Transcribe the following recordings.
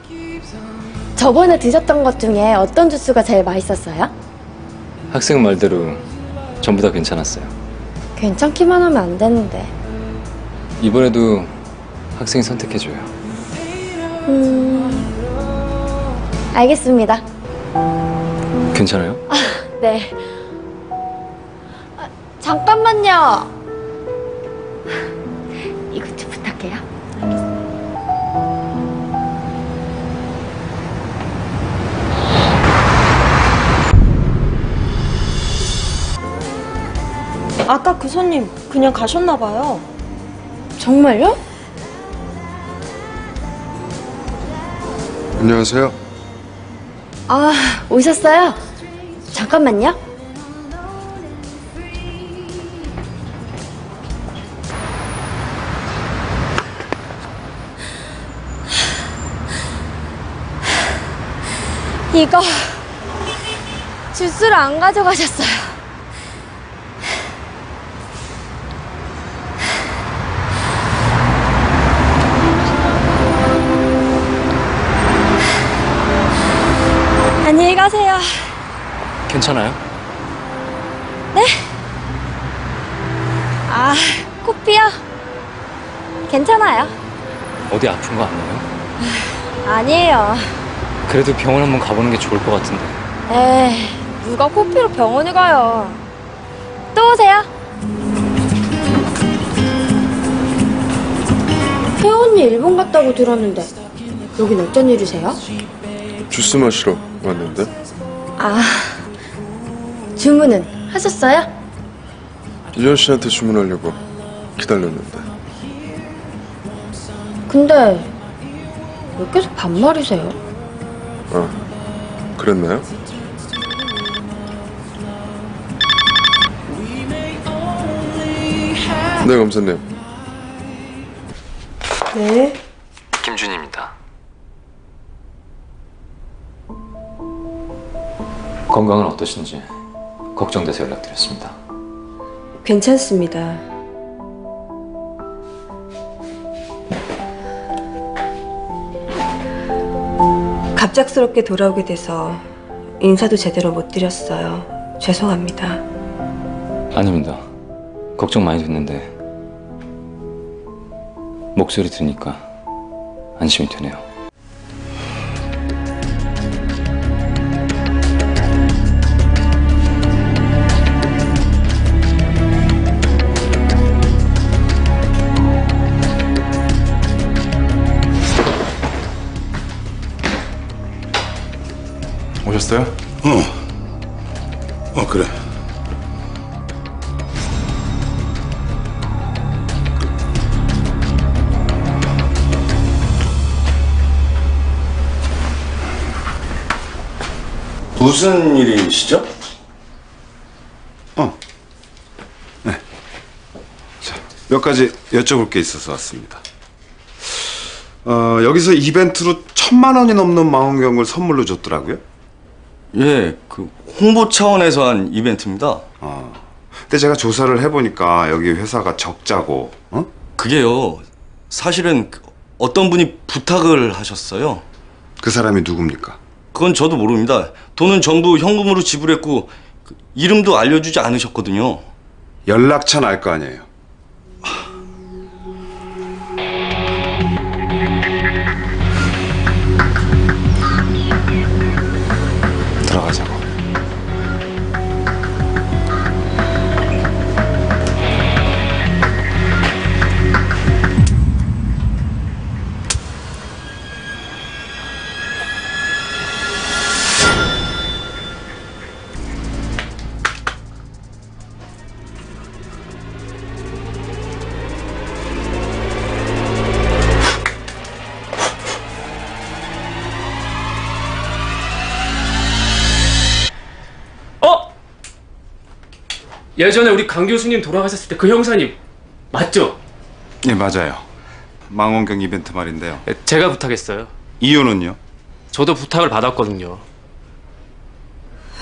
저번에 드셨던 것 중에 어떤 주스가 제일 맛있었어요? 학생 말대로 전부 다 괜찮았어요. 괜찮기만 하면 안 되는데. 이번에도 학생이 선택해줘요. 알겠습니다. 괜찮아요? 네. 잠깐만요. 이것 좀 부탁해요. 아까 그 손님 그냥 가셨나 봐요. 정말요? 안녕하세요. 아, 오셨어요? 잠깐만요. 이거 주스를 안 가져가셨어요. 안녕히 가세요. 괜찮아요? 네? 아, 코피요? 괜찮아요. 어디 아픈 거 아니에요? 아니에요. 그래도 병원 한번 가보는 게 좋을 것 같은데. 에이, 누가 코피로 병원에 가요. 또 오세요. 혜원이 일본 갔다고 들었는데 여긴 어쩐 일이세요? 주스 마시러 왔는데. 아, 주문은 하셨어요? 이현 씨한테 주문하려고 기다렸는데. 근데 왜 계속 반말이세요? 아, 그랬나요? 네, 검사님. 네. 김준희입니다. 건강은 어떠신지 걱정돼서 연락드렸습니다. 괜찮습니다. 갑작스럽게 돌아오게 돼서 인사도 제대로 못 드렸어요. 죄송합니다. 아닙니다. 걱정 많이 됐는데 목소리 들으니까 안심이 되네요. 오셨어요? 그래. 무슨 일이시죠? 네. 자, 몇 가지 여쭤볼 게 있어서 왔습니다. 여기서 이벤트로 1,000만 원이 넘는 망원경을 선물로 줬더라고요. 예, 그 홍보 차원에서 한 이벤트입니다. 근데 제가 조사를 해보니까 여기 회사가 적자고, 그게요, 사실은 어떤 분이 부탁을 하셨어요. 그 사람이 누굽니까? 그건 저도 모릅니다. 돈은 전부 현금으로 지불했고 이름도 알려주지 않으셨거든요. 연락처는 알 거 아니에요. 들어가자고. 예전에 우리 강 교수님 돌아가셨을 때 그 형사님 맞죠? 네, 맞아요. 망원경 이벤트 말인데요. 제가 부탁했어요. 이유는요? 저도 부탁을 받았거든요.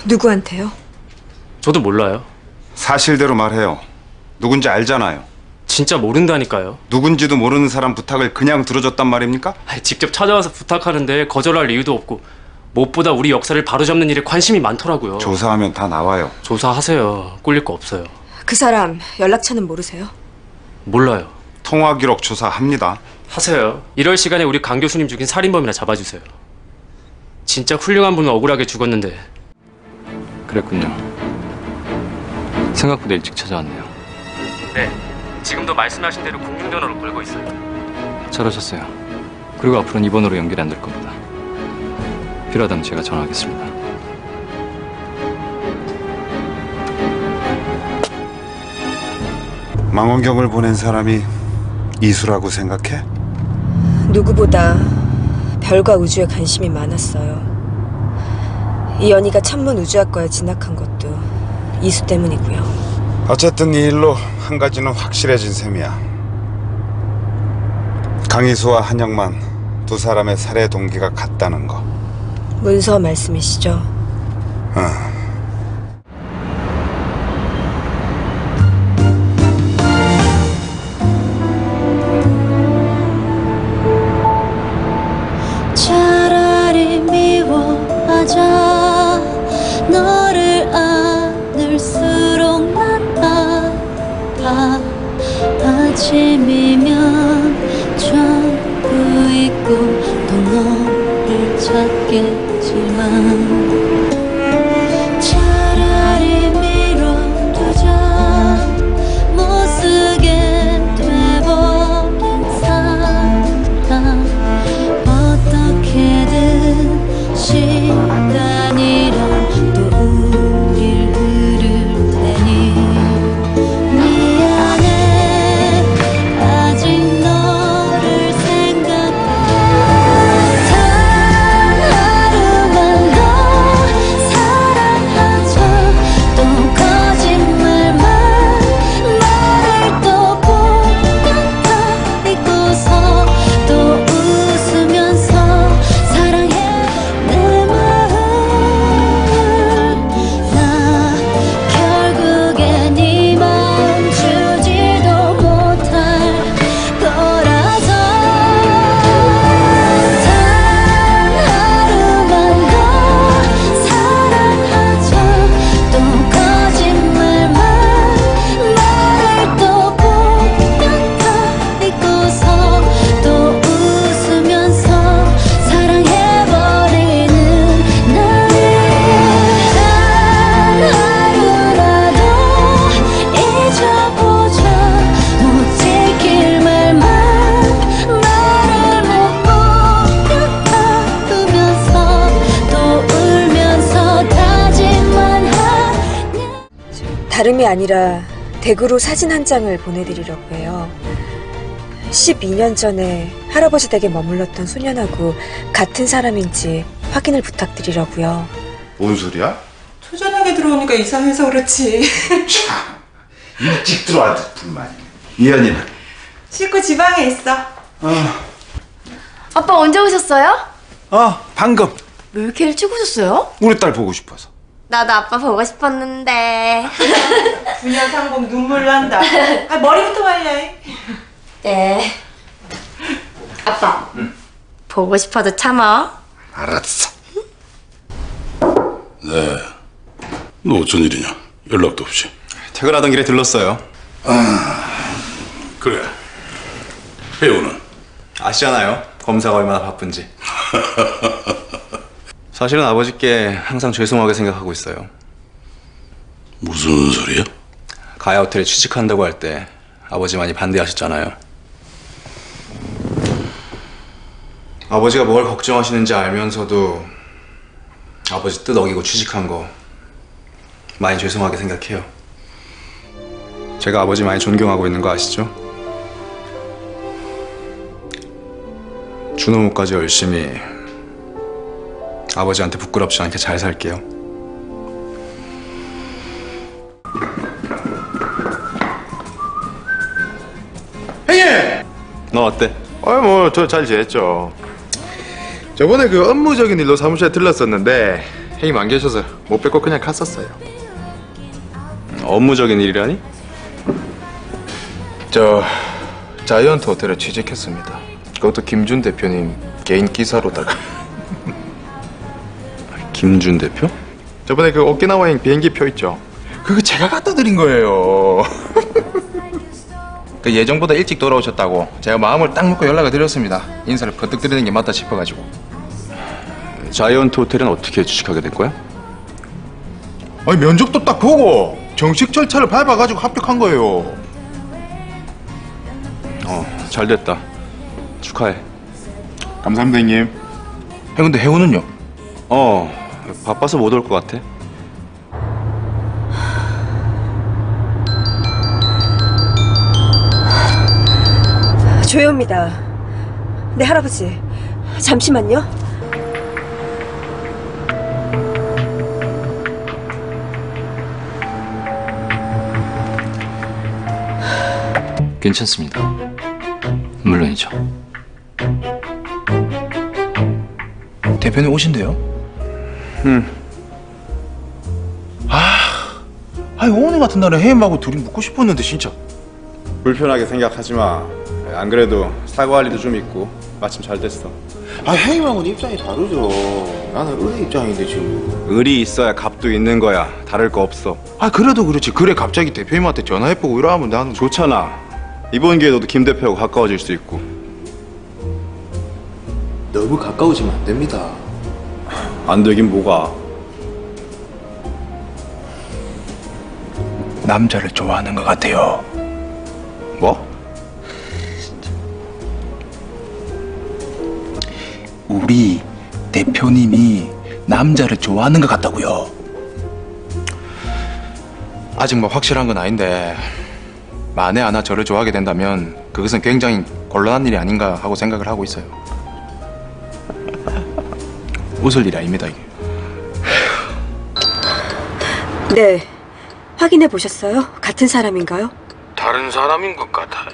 누구한테요? 저도 몰라요. 사실대로 말해요. 누군지 알잖아요. 진짜 모른다니까요. 누군지도 모르는 사람 부탁을 그냥 들어줬단 말입니까? 아니, 직접 찾아와서 부탁하는데 거절할 이유도 없고 무엇보다 우리 역사를 바로잡는 일에 관심이 많더라고요. 조사하면 다 나와요. 조사하세요. 꿀릴 거 없어요. 그 사람 연락처는 모르세요? 몰라요. 통화 기록 조사합니다. 하세요. 이럴 시간에 우리 강 교수님 죽인 살인범이나 잡아주세요. 진짜 훌륭한 분은 억울하게 죽었는데. 그랬군요. 생각보다 일찍 찾아왔네요. 네. 지금도 말씀하신 대로 공중전화로 걸고 있어요. 잘하셨어요. 그리고 앞으로는 이 번호로 연결이 안 될 겁니다. 필요하다면 제가 전화하겠습니다. 망원경을 보낸 사람이 이수라고 생각해? 누구보다 별과 우주에 관심이 많았어요. 이 연희가 천문 우주학과에 진학한 것도 이수 때문이고요. 어쨌든 이 일로 한 가지는 확실해진 셈이야. 강희수와 한영만 두 사람의 살해 동기가 같다는 거. 문서 말씀이시죠? 차라리 미워하자 너를 안을수록 난 아파 아침이면 전부 잊고 또 너를 찾겠지만 차라리 미뤄두자 못쓰게 돼버린 사람 어떻게든 시간이란 또 우릴 흐를 테니 미안해 아직 너를 생각해 단 하루만 더 사랑하자 또 거짓말만 나를 또 보겠다 잊고서 또 웃으면서 사랑해 내 마음 나 결국엔 네 마음 주지도 못할 거라서 단 하루만 더 사랑하자 또 거짓말만 나를 또 보겠다 잊고서 또 웃으면서 사랑해버리는 나를 단 하루라도 잊어보자 못 지킬 말만 나를 못 보겠다 으면서 또 울면서 다짐만 하냐 다름이 아니라 댁으로 사진 한 장을 보내드리려고 해요. 12년 전에 할아버지 댁에 머물렀던 소년하고 같은 사람인지 확인을 부탁드리려고요. 뭔 소리야? 초저녁에 들어오니까 이상해서 그렇지. 참, 일찍 들어와도 불만이네. 이현이는? 씻고 지방에 있어. 아빠 언제 오셨어요? 방금. 왜 이렇게 일찍 오셨어요? 우리 딸 보고 싶어서. 나도 아빠 보고 싶었는데. 부녀 상봉 눈물 난다. 아, 머리부터 말려. 네. 아빠. 보고 싶어도 참아. 알았어. 네. 너 어쩐 일이냐? 연락도 없이. 퇴근하던 길에 들렀어요. 그래. 혜우는? 아시잖아요. 검사가 얼마나 바쁜지. 사실은 아버지께 항상 죄송하게 생각하고 있어요. 무슨 소리야? 가야 호텔에 취직한다고 할 때 아버지 많이 반대하셨잖아요. 아버지가 뭘 걱정하시는지 알면서도 아버지 뜻 어기고 취직한 거 많이 죄송하게 생각해요. 제가 아버지 많이 존경하고 있는 거 아시죠? 준호모까지 열심히 아버지한테 부끄럽지 않게 잘 살게요. 형님! 너 어때? 뭐 저 잘 지냈죠. 저번에 그 업무적인 일로 사무실에 들렀었는데 형님 안 계셔서 못 뵙고 그냥 갔었어요. 업무적인 일이라니? 저 자이언트 호텔에 취직했습니다. 그것도 김준 대표님 개인 기사로다가. 김준 대표? 저번에 그 오키나와행 비행기 표 있죠? 그거 제가 갖다 드린 거예요. 그 예정보다 일찍 돌아오셨다고 제가 마음을 딱 먹고 연락을 드렸습니다. 인사를 버뜩 드리는 게 맞다 싶어가지고. 자이언트 호텔은 어떻게 취직하게 된 거야? 아니 면접도 딱 보고 정식 절차를 밟아가지고 합격한 거예요. 잘 됐다. 축하해. 감사합니다 형님. 근데 해우는요? 바빠서 못 올 것 같아. 조효입니다. 네, 할아버지. 잠시만요. 괜찮습니다. 물론이죠. 대표님 오신대요? 아니 오늘 같은 날에 혜임하고 둘이 묵고 싶었는데 진짜. 불편하게 생각하지 마. 안 그래도 사과할 일도 좀 있고 마침 잘 됐어. 혜임하고는 입장이 다르죠. 나는 의리 입장인데 지금. 의리 있어야 값도 있는 거야. 다를 거 없어. 그래도 그렇지. 그래 갑자기 대표님한테 전화해보고 이러면 나는. 좋잖아. 이번 기회에 너도 김 대표하고 가까워질 수 있고. 너무 가까워지면 안 됩니다. 안 되긴 뭐가. 남자를 좋아하는 것 같아요. 뭐? 우리 대표님이 남자를 좋아하는 것 같다고요. 아직 뭐 확실한 건 아닌데 만에 하나 저를 좋아하게 된다면 그것은 굉장히 곤란한 일이 아닌가 하고 생각을 하고 있어요. 웃을 일이 아닙니다 이게. 네. 확인해 보셨어요? 같은 사람인가요? 다른 사람인 것 같아요.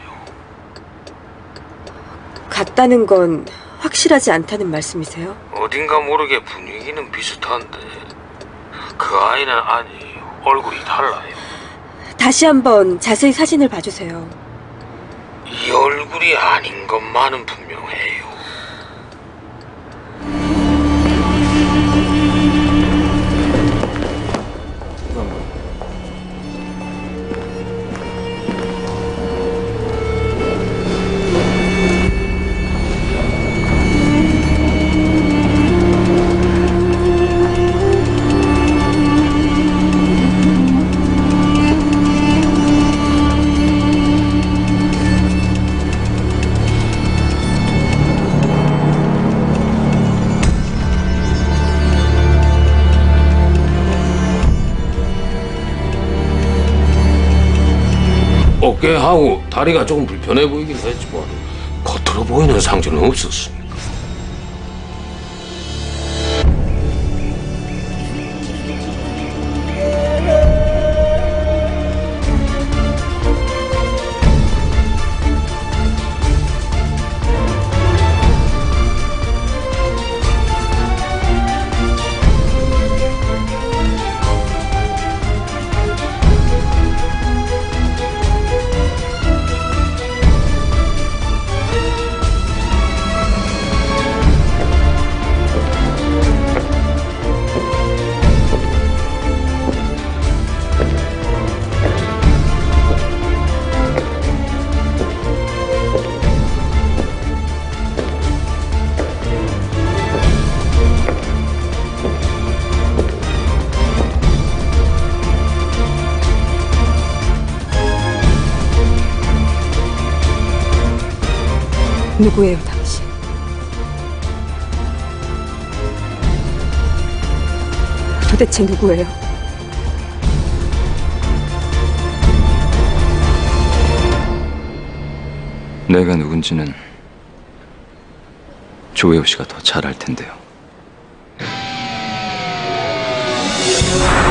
같다는 건 확실하지 않다는 말씀이세요? 어딘가 모르게 분위기는 비슷한데 그 아이는 아니에요. 얼굴이 달라요. 다시 한번 자세히 사진을 봐주세요. 이 얼굴이 아닌 것만은 분명해요. 어깨하고 다리가 조금 불편해 보이긴 했지만 겉으로 보이는 상처는 없었습니다. 누구예요, 당신? 도대체 누구예요? 내가 누군지는 조혜호 씨가 더 잘 알 텐데요.